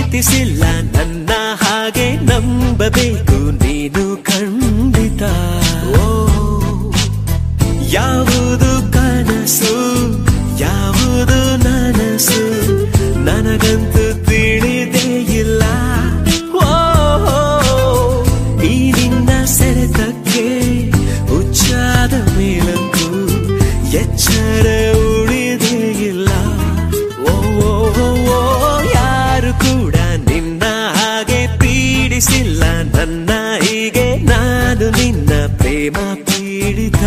ಪ್ರೀತಿಸಿಲ್ಲ ನನ್ನ ಹಾಗೆ ನಂಬಬೇಕು ನೀನು ಖಂಡಿತ. ಯಾವುದು ಕನಸು ಯಾವುದು ನನಸು ನನಗಂತೂ ತಿಳಿದೇ ಇಲ್ಲ. ಈ ನಿನ್ನ ಸೆಳೆತಕ್ಕೆ ಹುಚ್ಚಾದ ಮೇಲಂತೂ ಎಚ್ಚರ ಉಳಿದೇ ಇಲ್ಲ. ಯಾರು ಕೂಡ ನಿನ್ನ ಹಾಗೆ ಪೀಡಿಸಿಲ್ಲ ನನ್ನ ಹೀಗೆ ನಾನು ನಿನ್ನ ಪ್ರೇಮ ಪೀಡಿತ.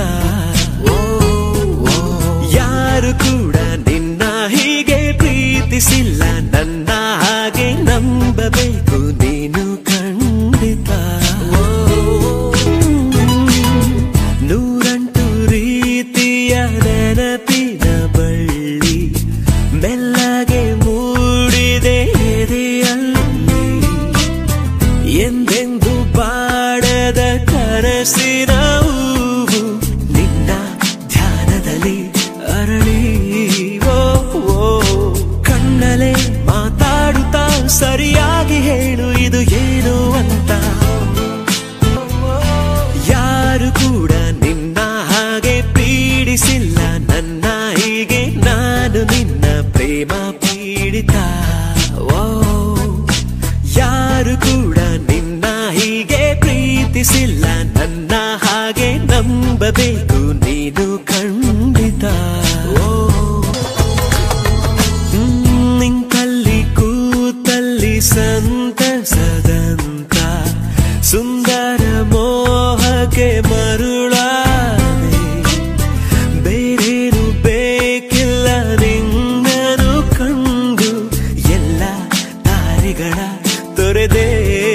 ಯಾರು ಕೂಡ ನಿನ್ನ ಹೀಗೆ ಪ್ರೀತಿಸಿಲ್ಲ ನನ್ನ ಹಾಗೆ ನಂಬಬೇಕು ನೀನು ಖಂಡಿತ. ನೂರಂಟು ರೀತಿಯ ನೆನಪಿನ ಬಳ್ಳಿ ಮೆಲ್ಲಗೆ ಮೂಡಿದೆ ಎದೆಯಲ್ಲಿ. ಎಂದೆಂದು ಬಾಡದ ಕನಸಿನ ಹೂವು ನಿನ್ನ ಧ್ಯಾನದಲ್ಲಿ ಅರಳಿ. ಕಣ್ಣಲೆ ಮಾತಾಡುತ್ತಾ ಸರಿಯಾಗಿ ಹೇಳು ಇದು ಏನು ಅಂತ. ಯಾರು ಕೂಡ ನಿನ್ನ ಹಾಗೆ ಪೀಡಿಸಿಲ್ಲ ನನ್ನ ಹೀಗೆ ನಾನು ನಿನ್ನ ಪ್ರೇಮ ಪೀಡಿತ. ಯಾರು ಕೂಡ ನಿನ್ನ ಹೀಗೆ ಪ್ರೀತಿಸಿಲ್ಲ ನನ್ನ ಹಾಗೆ ನಂಬಬೇಕು ನೀನು ಖಂಡಿತ. ನಿಂತಲ್ಲಿ ಕೂತಲ್ಲಿ ಸಂತಸದಂತ ಸುಂದರ ಮೋಹಕ್ಕೆ ಮರುಳಾದೆ. ಬೇರೇನು ಬೇಕಿಲ್ಲ ನಿನ್ನನು ಕಂಡು ಎಲ್ಲ ದಾರಿಗಳ ತೊರೆದೆ.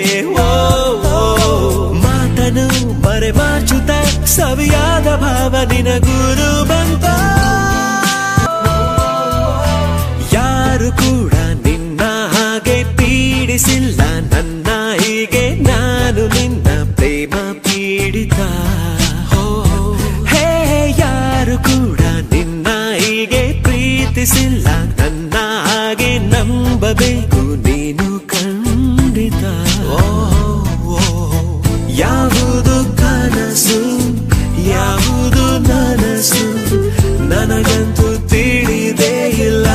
ಮಾತನು ಮರೆಮಾಚುತ್ತ ಸವಿಯಾದ ಭಾವ ನಿನಗೂರು ಬಂತ. ಯಾರು ಕೂಡ ನಿನ್ನ ಹಾಗೆ ಪೀಡಿಸಿಲ್ಲ ನನ್ನ ಹೀಗೆ ನಾನು ನಿನ್ನ ಪ್ರೇಮ ಪೀಡಿತ. ಹೇ ಯಾರು ಕೂಡ ನಿನ್ನ ಹೀಗೆ ಪ್ರೀತಿಸಿಲ್ಲ ನನ್ನ ಹಾಗೆ ನಂಬಬೇಕು ನೀನು ಖಂಡಿತ. ಯಾವುದು ಕನಸು ಯಾವುದು ನನಸು ನನಗಂತೂ ತಿಳಿದೇ ಇಲ್ಲ.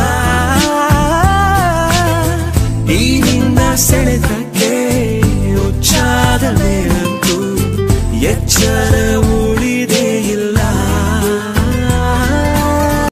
ಈ ನಿನ್ನ ಸೆಳೆತಕ್ಕೆ ಹುಚ್ಚಾದ ಮೇಲಂತೂ ಎಚ್ಚರ